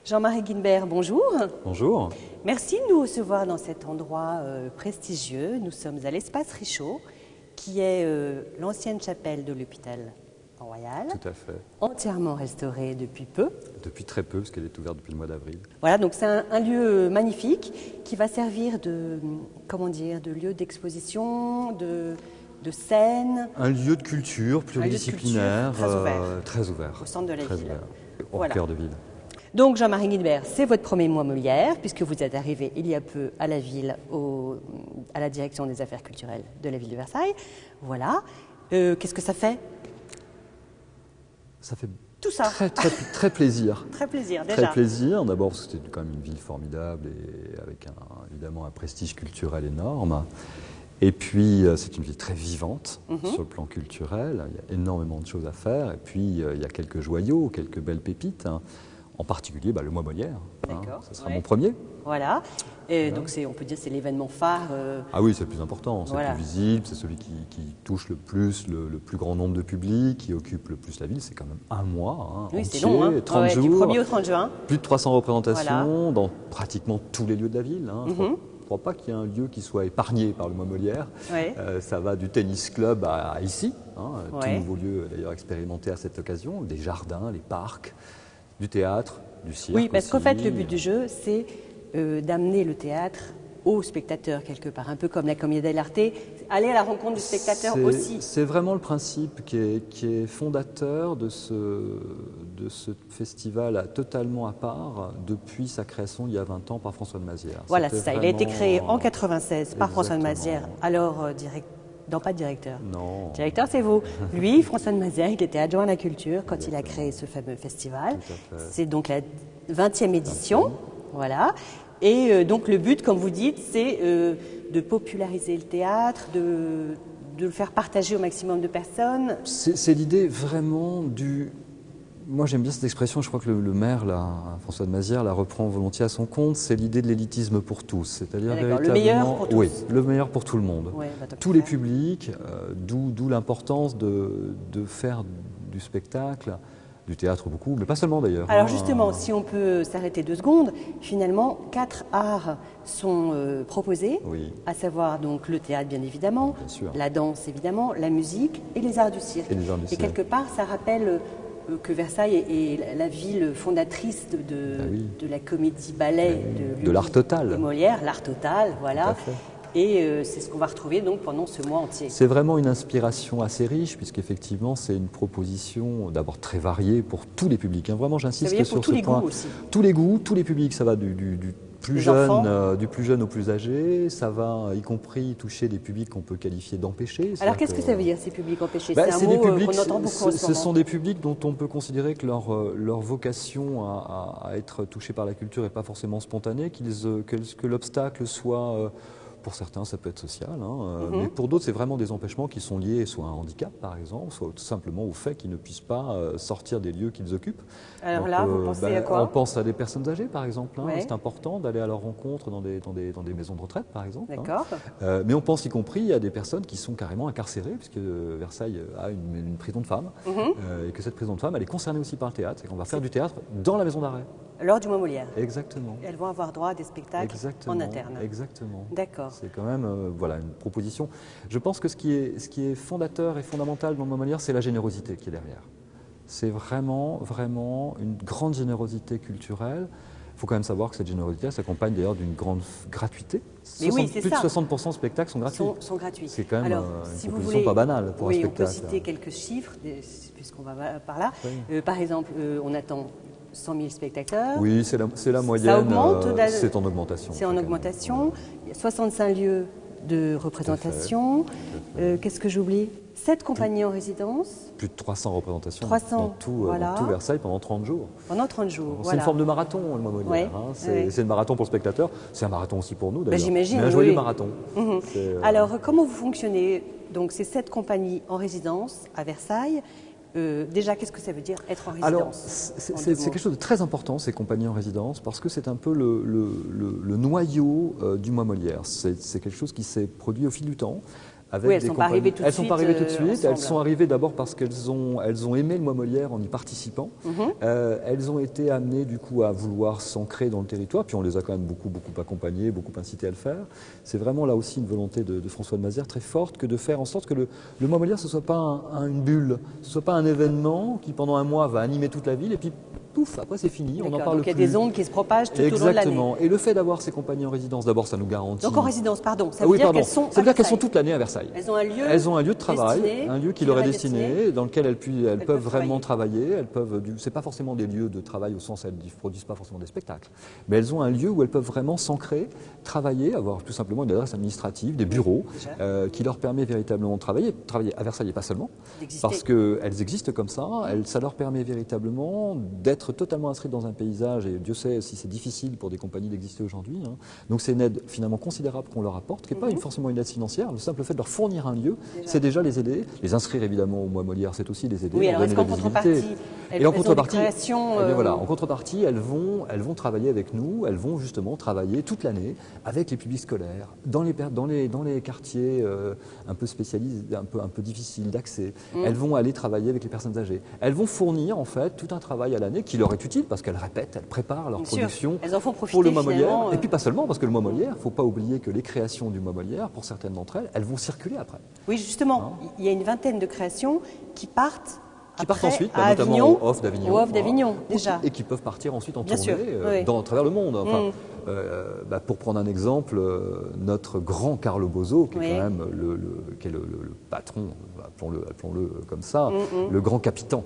Jean-Marie Guinbert, bonjour. Bonjour. Merci de nous recevoir dans cet endroit prestigieux. Nous sommes à l'Espace Richaud, qui est l'ancienne chapelle de l'hôpital Royal. Tout à fait. Entièrement restaurée depuis peu. Depuis très peu, parce qu'elle est ouverte depuis le mois d'avril. Voilà, donc c'est un lieu magnifique qui va servir de, comment dire, de lieu d'exposition, de scène. Un lieu de culture pluridisciplinaire, très ouvert. Au centre de la ville. Au cœur de ville. Donc Jean-Marie Guinbert, c'est votre premier mois Molière, puisque vous êtes arrivé il y a peu à la ville, à la direction des affaires culturelles de la ville de Versailles. Voilà. Qu'est-ce que ça fait? Ça fait tout ça. Très plaisir. Très plaisir, déjà. Très plaisir, d'abord parce que c'était quand même une ville formidable et avec évidemment un prestige culturel énorme. Et puis c'est une ville très vivante sur le plan culturel, il y a énormément de choses à faire. Et puis il y a quelques joyaux, quelques belles pépites. En particulier, le mois Molière. Ce sera mon premier. Voilà. Et donc, on peut dire que c'est l'événement phare. Ah oui, c'est le plus important, c'est le plus visible, c'est celui qui touche le plus grand nombre de publics, qui occupe le plus la ville. C'est quand même un mois oui, entier, c'est long, 30 jours. Du 1er au 30 juin. Plus de 300 représentations dans pratiquement tous les lieux de la ville. Je ne crois pas qu'il y ait un lieu qui soit épargné par le mois Molière. Ça va du tennis club à ici, tout nouveau lieu d'ailleurs expérimenté à cette occasion, des jardins, les parcs. Du théâtre, du cirque. Oui, parce qu'en fait, le but du jeu, c'est d'amener le théâtre au spectateur quelque part, un peu comme la Commedia dell'arte, aller à la rencontre du spectateur aussi. C'est vraiment le principe qui est fondateur de ce festival totalement à part depuis sa création il y a 20 ans par François de Mazières. Voilà, c'est ça. Il a été créé en 96 par François de Mazières, alors non, pas de directeur. Non. Directeur, c'est vous. Lui, François de Mazières, il était adjoint à la culture quand il a créé ce fameux festival. C'est donc la 20e édition. Voilà. Et donc le but, comme vous dites, c'est de populariser le théâtre, de le faire partager au maximum de personnes. C'est l'idée vraiment du... Moi j'aime bien cette expression, je crois que le maire, François de Mazières, la reprend volontiers à son compte, c'est l'idée de l'élitisme pour tous. C'est-à-dire le meilleur pour tous. Oui, le meilleur pour tout le monde. Tous les publics, d'où l'importance de faire du spectacle, du théâtre beaucoup, mais pas seulement d'ailleurs. Alors justement, si on peut s'arrêter 2 secondes, finalement 4 arts sont proposés, à savoir donc le théâtre bien évidemment, la danse évidemment, la musique et les arts du cirque. Et quelque part ça rappelle que Versailles est la ville fondatrice de la comédie-ballet de l'art total. De Molière, l'art total, voilà. Et c'est ce qu'on va retrouver donc pendant ce mois entier. C'est vraiment une inspiration assez riche, puisqu'effectivement c'est une proposition d'abord très variée pour tous les publics. Vraiment, j'insiste sur ce point. Aussi. Tous les goûts, tous les publics, ça va du plus jeune au plus âgé, ça va y compris toucher des publics qu'on peut qualifier d'empêchés. Alors qu'est-ce que ça veut dire ces publics empêchés? C'est un mot qu'on entend beaucoup en ce moment. Ce sont des publics dont on peut considérer que leur vocation à être touchés par la culture n'est pas forcément spontanée, que l'obstacle soit... Pour certains, ça peut être social, mais pour d'autres, c'est vraiment des empêchements qui sont liés soit à un handicap, par exemple, soit tout simplement au fait qu'ils ne puissent pas sortir des lieux qu'ils occupent. Alors donc, là, vous pensez à quoi? On pense à des personnes âgées, par exemple. C'est important d'aller à leur rencontre dans des maisons de retraite, par exemple. D'accord. Mais on pense y compris à des personnes qui sont carrément incarcérées, puisque Versailles a une prison de femmes, et que cette prison de femmes, elle est concernée aussi par le théâtre, et qu'on va faire du théâtre dans la maison d'arrêt. Lors du mois Molière. Exactement. Elles vont avoir droit à des spectacles en interne. Exactement. D'accord. C'est quand même une proposition. Je pense que ce qui est fondateur et fondamental dans le mois Molière, c'est la générosité qui est derrière. C'est vraiment une grande générosité culturelle. Il faut quand même savoir que cette générosité s'accompagne d'ailleurs d'une grande gratuité. Plus de 60% de spectacles sont gratuits. Sont gratuits. C'est quand même une proposition pas banale pour un spectacle. On peut citer quelques chiffres, puisqu'on va par là. Par exemple, on attend 100 000 spectateurs. Oui, c'est la moyenne. Ça augmente. C'est en augmentation. C'est en augmentation. Il y a 65 lieux de représentation. Qu'est-ce que j'oublie? 7 compagnies en résidence. Plus de 300 représentations 300, dans tout Versailles pendant 30 jours. Pendant 30 jours, C'est une forme de marathon, le mois Molière. C'est un marathon pour le spectateur, c'est un marathon aussi pour nous d'ailleurs. J'imagine, mais un joyeux marathon. Alors, comment vous fonctionnez? Donc, ces 7 compagnies en résidence à Versailles. Déjà, qu'est-ce que ça veut dire être en résidence? Alors, c'est quelque chose de très important, ces compagnies en résidence, parce que c'est un peu le noyau du mois Molière. C'est quelque chose qui s'est produit au fil du temps. avec oui, elles ne sont pas arrivées tout de suite. Elles sont pas arrivées tout de suite. Ensemble. Elles sont arrivées d'abord parce qu'elles ont aimé le Mois Molière en y participant. Elles ont été amenées du coup à vouloir s'ancrer dans le territoire, puis on les a quand même beaucoup accompagnées, beaucoup incitées à le faire. C'est vraiment là aussi une volonté de François de Mazères très forte que de faire en sorte que le Mois Molière ce soit pas une bulle, ce soit pas un événement qui pendant un mois va animer toute la ville et puis pouf, après c'est fini, on n'en parle donc plus. Il y a des ondes qui se propagent tout au long de l'année. Exactement. Et le fait d'avoir ces compagnies en résidence, d'abord, ça nous garantit. Donc en résidence, pardon. Ça veut dire qu'elles sont. Ça veut dire qu'elles sont toute l'année à Versailles. Elles ont un lieu. Elles ont un lieu de travail, un lieu qui leur est destiné, dans lequel elles peuvent vraiment travailler. Elles peuvent. C'est pas forcément des lieux de travail au sens elles ne produisent pas forcément des spectacles, mais elles ont un lieu où elles peuvent vraiment s'ancrer, travailler, avoir tout simplement une adresse administrative, des bureaux, qui leur permet véritablement de travailler à Versailles et pas seulement, parce qu'elles existent comme ça. Ça leur permet véritablement d'être totalement inscrites dans un paysage, et Dieu sait si c'est difficile pour des compagnies d'exister aujourd'hui. Donc c'est une aide finalement considérable qu'on leur apporte, qui n'est pas forcément une aide financière. Le simple fait de leur fournir un lieu, c'est déjà les aider. Les inscrire évidemment au Mois Molière, c'est aussi les aider. Oui, alors est-ce qu'en contrepartie, en contrepartie, elles vont travailler avec nous, elles vont justement travailler toute l'année avec les publics scolaires, dans les quartiers un peu spécialisés, un peu difficiles d'accès. Elles vont aller travailler avec les personnes âgées. Elles vont fournir en fait tout un travail à l'année qui leur est utile parce qu'elles répètent, elles préparent leur production pour le Mois Molière. Et puis pas seulement, parce que le Mois Molière, il ne faut pas oublier que les créations du Mois Molière, pour certaines d'entre elles, elles vont circuler après. Oui, justement, il y a une vingtaine de créations qui partent ensuite, notamment au Off d'Avignon, déjà. Et qui peuvent partir ensuite en tournée à travers le monde. Enfin, pour prendre un exemple, notre grand Carlo Bozo, qui est quand même le patron, appelons-le comme ça, le grand capitaine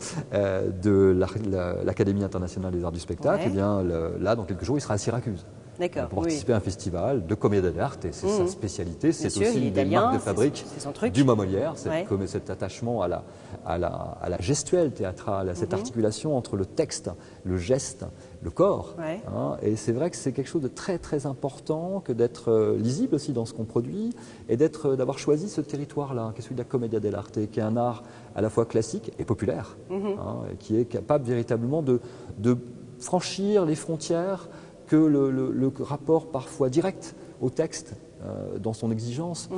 de l'Académie internationale des arts du spectacle, eh bien, là, dans quelques jours, il sera à Syracuse. Pour participer à un festival de commedia dell'arte, et c'est sa spécialité, c'est aussi une des marques de fabrique du Mois Molière, cet attachement à la gestuelle théâtrale, à cette articulation entre le texte, le geste, le corps. Et c'est vrai que c'est quelque chose de très très important que d'être lisible aussi dans ce qu'on produit et d'avoir choisi ce territoire-là, qui est celui de la commedia dell'arte, qui est un art à la fois classique et populaire, et qui est capable véritablement de franchir les frontières que le rapport parfois direct au texte, dans son exigence,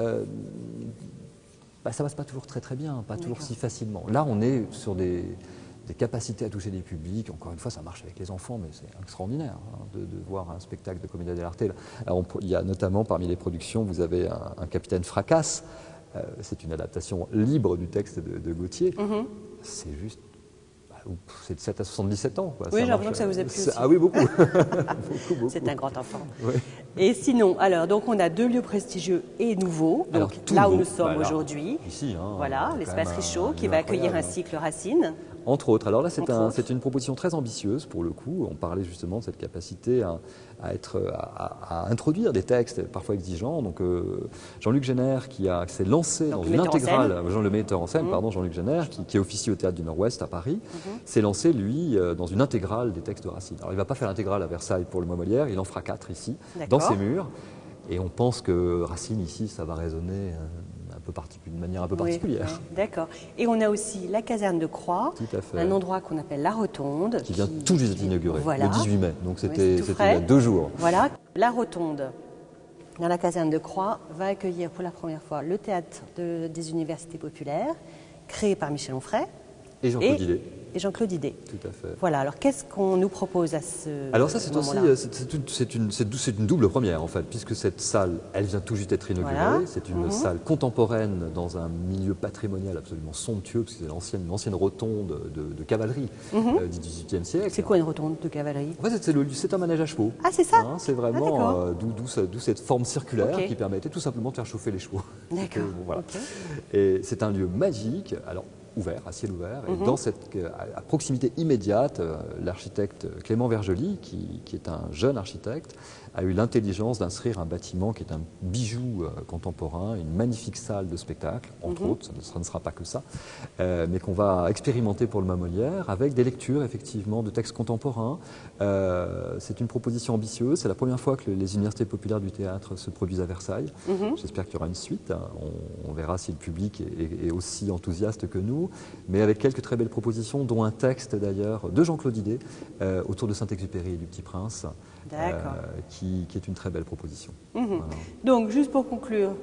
ça ne passe pas toujours très très bien, pas toujours si facilement. Là, on est sur des capacités à toucher des publics. Encore une fois, ça marche avec les enfants, mais c'est extraordinaire de voir un spectacle de commedia dell'arte. Alors, il y a notamment parmi les productions, vous avez un Capitaine Fracasse. C'est une adaptation libre du texte de Gautier. C'est juste... C'est de 7 à 77 ans. Oui, j'ai l'impression que ça vous a plu aussi. Ah oui, beaucoup. beaucoup. C'est un grand enfant. Oui. Et sinon, alors, donc on a 2 lieux prestigieux et nouveaux. Donc là où nous sommes aujourd'hui, ici, voilà, l'espace Richaud qui va accueillir un cycle Racine. Entre autres. Alors là, c'est une proposition très ambitieuse pour le coup. On parlait justement de cette capacité à introduire des textes parfois exigeants. Donc Jean-Luc Géner qui s'est lancé dans une intégrale, le metteur en scène, Jean-Luc Géner, qui officie au Théâtre du Nord-Ouest à Paris, s'est lancé lui dans une intégrale des textes de Racine. Alors il ne va pas faire l'intégrale à Versailles pour le Mois Molière, il en fera 4 ici, dans ses murs. Et on pense que Racine ici, ça va résonner d'une manière un peu particulière. Oui, d'accord. Et on a aussi la caserne de Croix, un endroit qu'on appelle la Rotonde. Qui vient tout juste d'inaugurer, le 18 mai. Donc c'était il y a 2 jours. Voilà, la Rotonde, dans la caserne de Croix, va accueillir pour la première fois le théâtre des universités populaires, créé par Michel Onfray. Et Jean-Claude Didet. Et Jean-Claude Didet. Tout à fait. Voilà, alors qu'est-ce qu'on nous propose à ce Alors ça, c'est aussi moment-là ? c'est une double première en fait, puisque cette salle, elle vient tout juste d'être inaugurée. Voilà. C'est une salle contemporaine dans un milieu patrimonial absolument somptueux, parce que c'est une ancienne rotonde de cavalerie du XVIIIe siècle. C'est quoi une rotonde de cavalerie ? En fait, c'est un manège à chevaux. Ah, c'est ça ? C'est vraiment d'où cette forme circulaire qui permettait tout simplement de faire chauffer les chevaux. D'accord. Voilà. Et c'est un lieu magique. Alors, ouvert, à ciel ouvert, et à proximité immédiate, l'architecte Clément Vergely, qui est un jeune architecte, a eu l'intelligence d'inscrire un bâtiment qui est un bijou contemporain, une magnifique salle de spectacle, entre autres, ça ne sera pas que ça, mais qu'on va expérimenter pour le Mois Molière, avec des lectures effectivement de textes contemporains. C'est une proposition ambitieuse, c'est la première fois que les universités populaires du théâtre se produisent à Versailles. J'espère qu'il y aura une suite, on verra si le public est aussi enthousiaste que nous, mais avec quelques très belles propositions, dont un texte d'ailleurs de Jean-Claude Didet autour de Saint-Exupéry et du Petit Prince, qui est une très belle proposition. Voilà. Donc, juste pour conclure,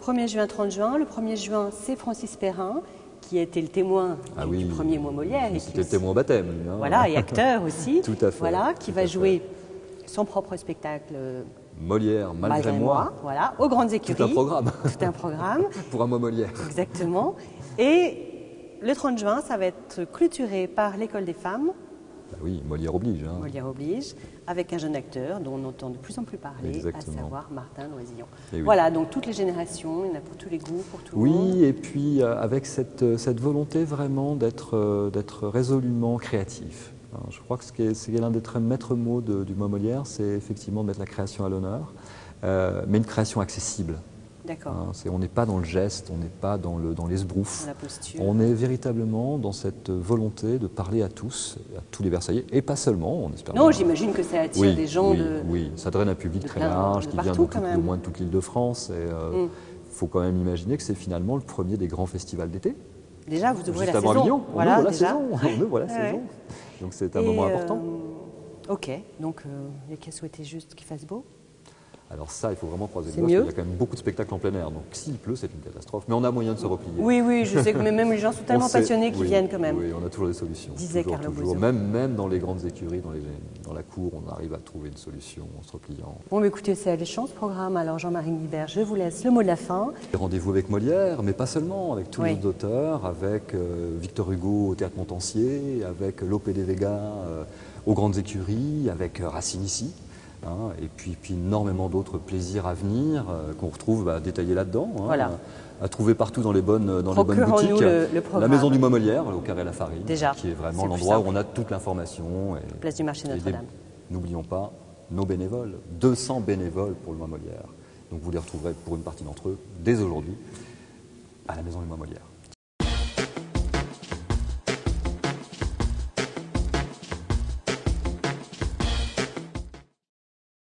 1er juin, 30 juin. Le 1er juin, c'est Francis Perrin, qui a été le témoin du premier mois Molière. C'était le témoin au baptême. Hein. Voilà, et acteur aussi. Tout à fait. Voilà, qui va jouer son propre spectacle. Molière, malgré moi. Voilà, aux Grandes Écuries. Tout un programme. Tout un programme. Pour un mois Molière. Exactement. Et le 30 juin, ça va être clôturé par l'École des femmes. Bah oui, Molière oblige. Hein. Molière oblige, avec un jeune acteur dont on entend de plus en plus parler, à savoir Martin Loisillon. Voilà, donc toutes les générations, il y en a pour tous les goûts, pour tout le monde. Oui, et puis avec cette volonté vraiment d'être résolument créatif. Je crois que c'est l'un des maîtres mots du mot Molière, c'est effectivement de mettre la création à l'honneur, mais une création accessible. D'accord. On n'est pas dans le geste, on n'est pas dans l'esbrouf. On est véritablement dans cette volonté de parler à tous les Versaillais, et pas seulement, on espère. Non, j'imagine que ça attire des gens Oui, ça draine un public très large, qui vient au moins de toute l'île de France. Il faut quand même imaginer que c'est finalement le premier des grands festivals d'été. Déjà, vous ouvrez juste la avant saison. Avignon, Voilà, on ouvre la saison. Donc c'est un moment important. Ok, donc il n'y a qu'à souhaiter juste qu'il fasse beau. Alors ça, il faut vraiment croiser le doigt, parce qu'il y a quand même beaucoup de spectacles en plein air. Donc s'il pleut, c'est une catastrophe. Mais on a moyen de se replier. Oui, je sais que même les gens sont tellement passionnés qu'ils viennent quand même. Oui, on a toujours des solutions. Disait Carlo Buzzo. Même dans les grandes écuries, dans la cour, on arrive à trouver une solution en se repliant. Bon, mais écoutez, c'est alléchant ce programme. Alors Jean-Marie Guibert, je vous laisse le mot de la fin. Rendez-vous avec Molière, mais pas seulement, avec tous les autres auteurs, avec Victor Hugo au Théâtre Montansier, avec Lope de Vega aux grandes écuries, avec Racine ici. Et puis énormément d'autres plaisirs à venir qu'on retrouve détaillés là-dedans, à trouver partout dans les bonnes boutiques. La Maison du Mot Molière, au Carré La Farine, qui est vraiment l'endroit où on a toute l'information. Place du marché Notre-Dame. N'oublions pas nos bénévoles, 200 bénévoles pour le Mot Molière. Donc vous les retrouverez pour une partie d'entre eux dès aujourd'hui à la Maison du Mot Molière.